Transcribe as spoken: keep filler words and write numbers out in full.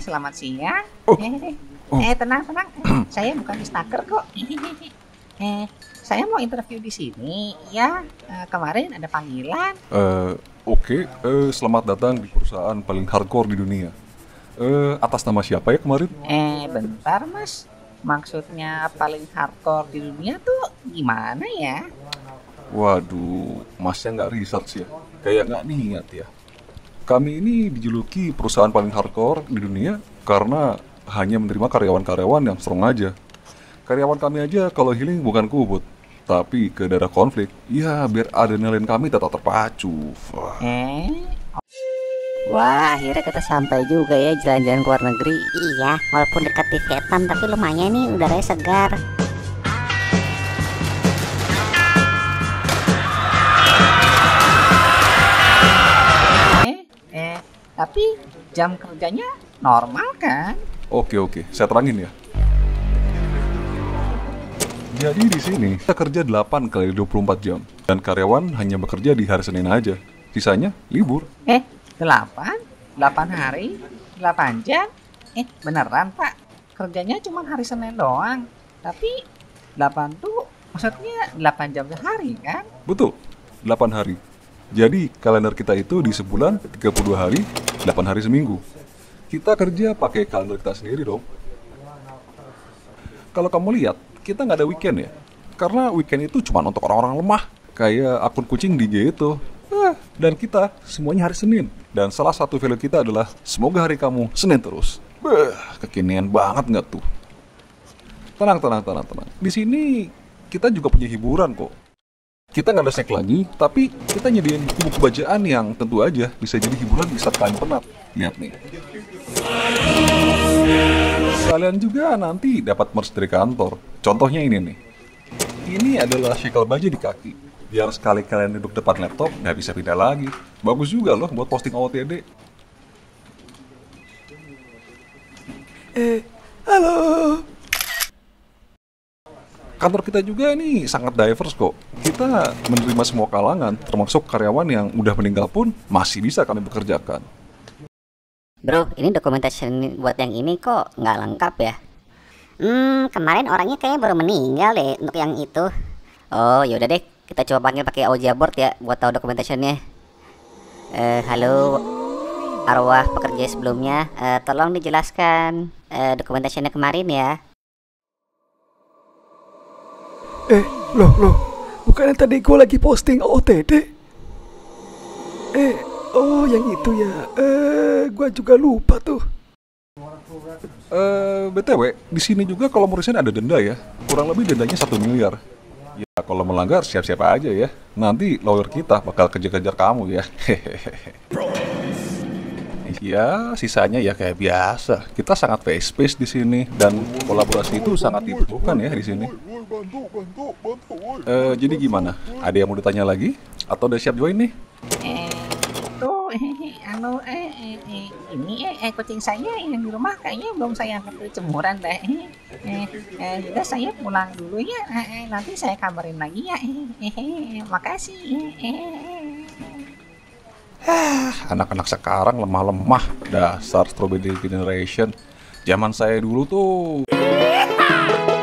selamat siang. Oh, Eh, oh, eh tenang, tenang. Saya bukan stalker kok. Eh, saya mau interview di sini. Ya, eh, kemarin ada panggilan. eh, oke. Eh, selamat datang di perusahaan paling hardcore di dunia. Eh, atas nama siapa ya kemarin? Eh, bentar, Mas. Maksudnya paling hardcore di dunia tuh gimana ya? Waduh, masnya nggak research ya? Kayak nggak niat ya. Kami ini dijuluki perusahaan paling hardcore di dunia karena hanya menerima karyawan-karyawan yang strong aja. Karyawan kami aja kalau healing bukan kubut, tapi ke daerah konflik. Ya, biar adrenalin kami tetap terpacu. Wah. Eh, Wah, akhirnya kita sampai juga ya jalan-jalan ke luar negeri. Iya, walaupun dekat di Vietnam, tapi lumayan nih udaranya segar. eh, eh, tapi jam kerjanya normal kan? Oke oke, saya terangin ya. Jadi di sini kita kerja delapan kali dua puluh empat jam dan karyawan hanya bekerja di hari Senin aja. Sisanya libur. Eh, delapan? Delapan hari? Delapan jam? Eh, beneran, Pak? Kerjanya cuma hari Senin doang. Tapi delapan tuh maksudnya delapan jam sehari kan? Betul, delapan hari. Jadi kalender kita itu di sebulan tiga puluh dua hari, delapan hari seminggu. Kita kerja pakai kalender kita sendiri dong. Kalau kamu lihat, kita nggak ada weekend ya. Karena weekend itu cuma untuk orang-orang lemah. Kayak akun kucing D J itu. Ah, dan kita semuanya hari Senin. Dan salah satu value kita adalah semoga hari kamu Senin terus. Beuh, kekinian banget nggak tuh? Tenang, tenang, tenang, tenang. Di sini kita juga punya hiburan kok. Kita nggak ada snack lagi, tapi kita nyediain buku bacaan yang tentu aja bisa jadi hiburan di saat kalian penat. Lihat nih. Kalian juga nanti dapat merch dari kantor. Contohnya ini nih. Ini adalah shackle baju di kaki. Biar sekali kalian duduk depan laptop, nggak bisa pindah lagi. Bagus juga loh buat posting O T D. Eh, halo. Kantor kita juga ini sangat diverse kok. Kita menerima semua kalangan, termasuk karyawan yang udah meninggal pun masih bisa kami bekerjakan. Bro, ini dokumentasi buat yang ini kok nggak lengkap ya? Hmm, kemarin orangnya kayaknya baru meninggal deh untuk yang itu. Oh, yaudah deh, kita coba panggil pakai Ouija board ya buat tahu dokumentasinya. Eh, halo, arwah pekerja sebelumnya, eh, tolong dijelaskan eh, dokumentasinya kemarin ya. Eh, loh, loh, bukannya tadi gue lagi posting O T D? Eh, oh yang itu ya, eh, gue juga lupa tuh. Eh, B T W, di sini juga kalau mau resign ada denda ya. Kurang lebih dendanya satu miliar. Ya, kalau melanggar siap-siap aja ya. Nanti lawyer kita bakal kejar-kejar kamu ya. Ya, sisanya ya kayak biasa. Kita sangat face-face di sini dan kolaborasi itu sangat dibutuhkan ya di sini. Eh, jadi gimana? Ada yang mau ditanya lagi? Atau udah siap join nih? Eh, tuh, eh, anu, eh, eh, eh, ini, eh, eh, kucing saya yang di rumah kayaknya belum saya angkat dari jemuran deh. Eh, eh, udah saya pulang dulu ya. Eh, eh, nanti saya kabarin lagi ya. Eh, eh, eh, makasih. Eh, eh. Anak-anak sekarang lemah-lemah. Dasar strawberry generation. Zaman saya dulu tuh